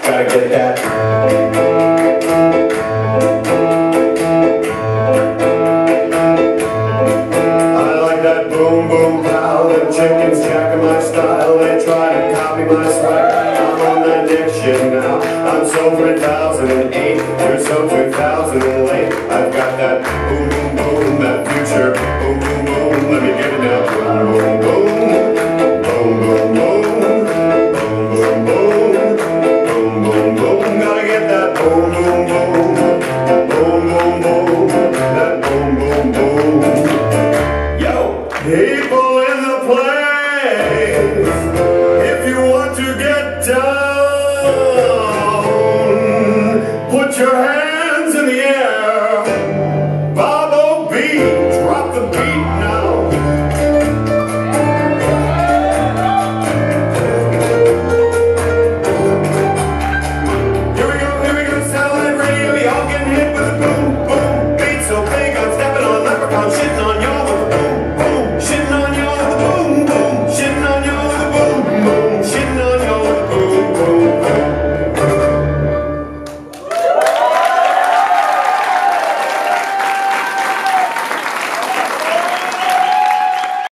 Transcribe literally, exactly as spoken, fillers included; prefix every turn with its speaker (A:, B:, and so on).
A: Gotta get that. I like that boom boom pow. The chickens jacking my style. They try to copy my swag. I'm on that dick shit now. I'm so three thousand eight. You're so two thousand late. I've got that boom boom boom. That future boom boom boom. Let me get it now. Boom boom boom. Boom boom boom. Boom boom boom. Boom boom boom. Gotta get that boom boom boom. Boom boom boom. That boom boom boom. Yo, people in the place, if you want to get down, put your hands in the air.